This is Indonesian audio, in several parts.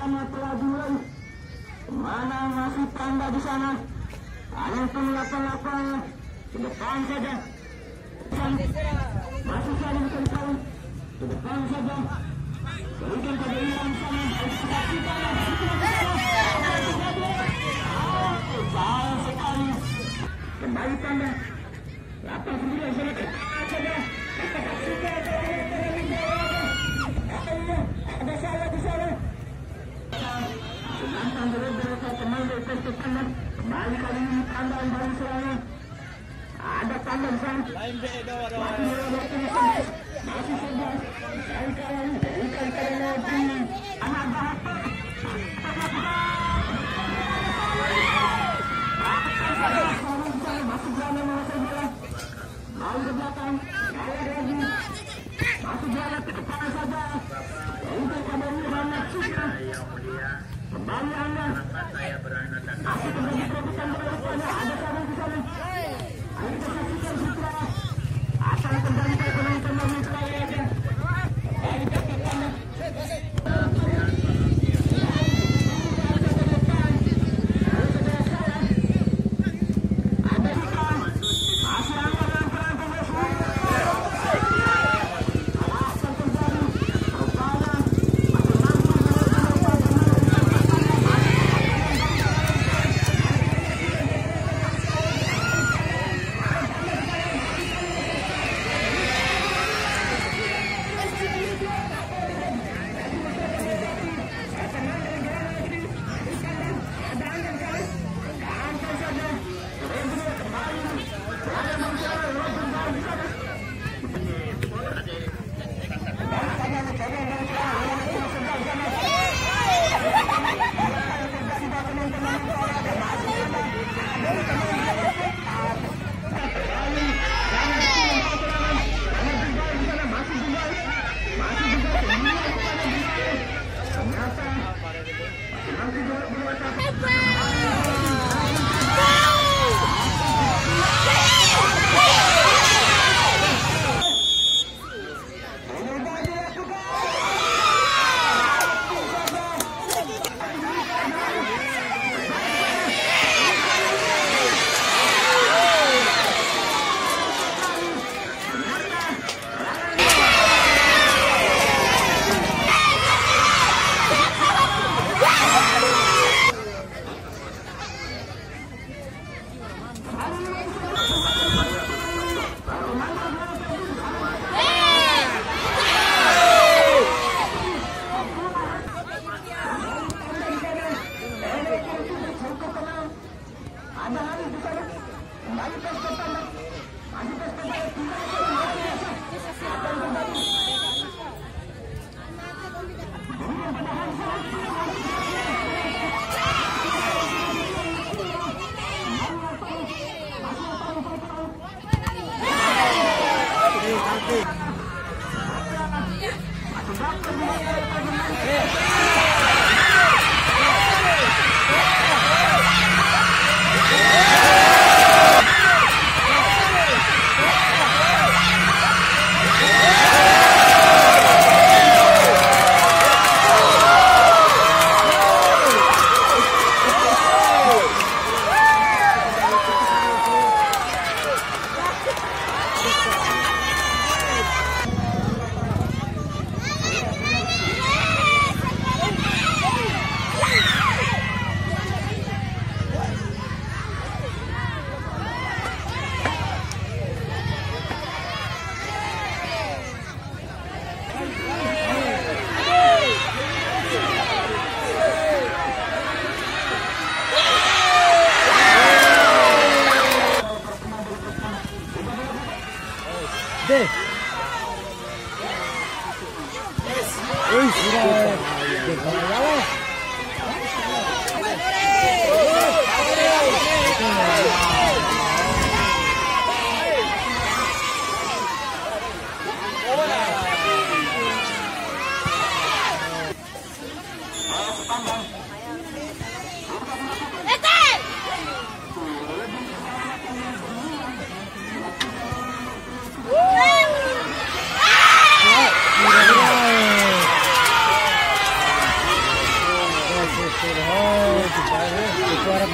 pertandingannya telah dimulai. Mana masih Panda di sana? Langsung melakukan lapangan ke depan saja. Masih saling berkali ke depan saja. Berikan pada Iwan sana. Jauh sekali. Kembali Panda. 89 sana ke depan saja. Ada salah di sana. Tentang beberapa pemain dari Persib Panda. Kembali kali ini Panda yang baru serangan. Ada Panda di sana. Masih saja. Sekali kali bukan karena anak bahasa. Masih berani menguasai bola. Lalu ke belakang. Lagi. Masih berani ke depan saja. Untuk pada Muhammad Citra. Kembali Anda. Masih terjadi perebutan bola. Ada salah di sana. Ayo kita saksikan Citra. Akan kembali ke penonton dari Surabaya. Ayo kita saksikan.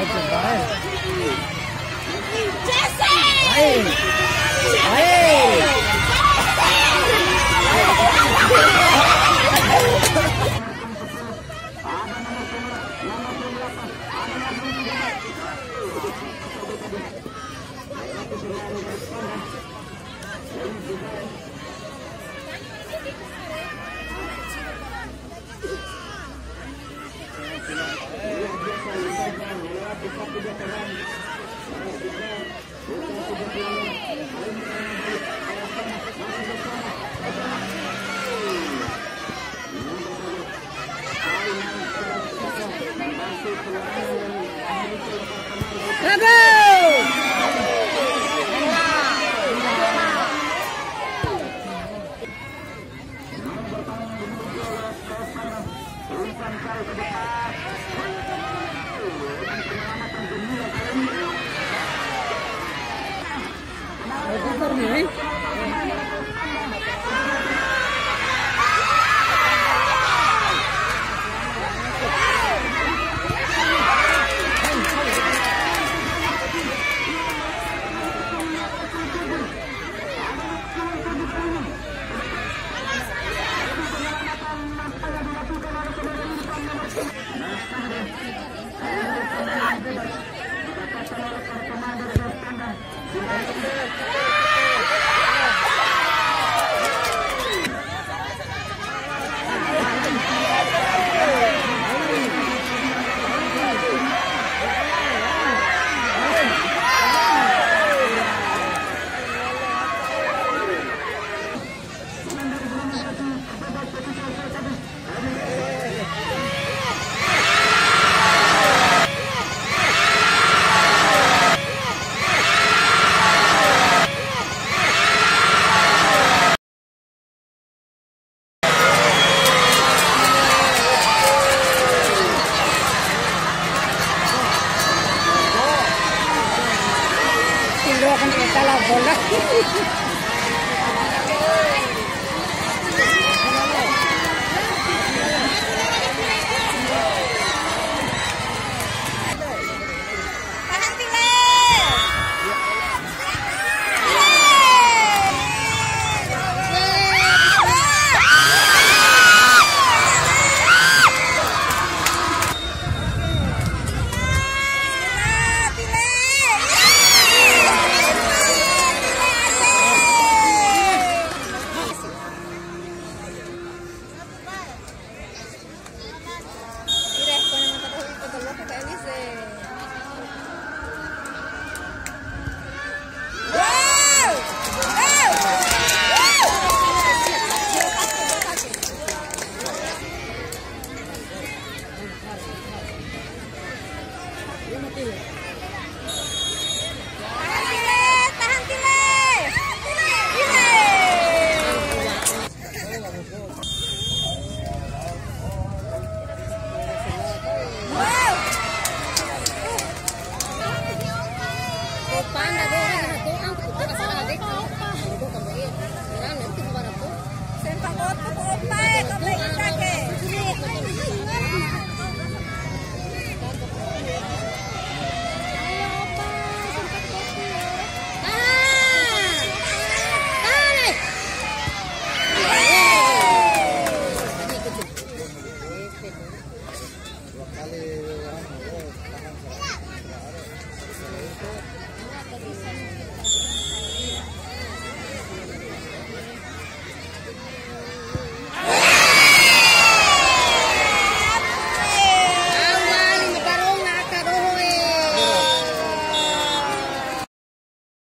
Akan kita lah bola.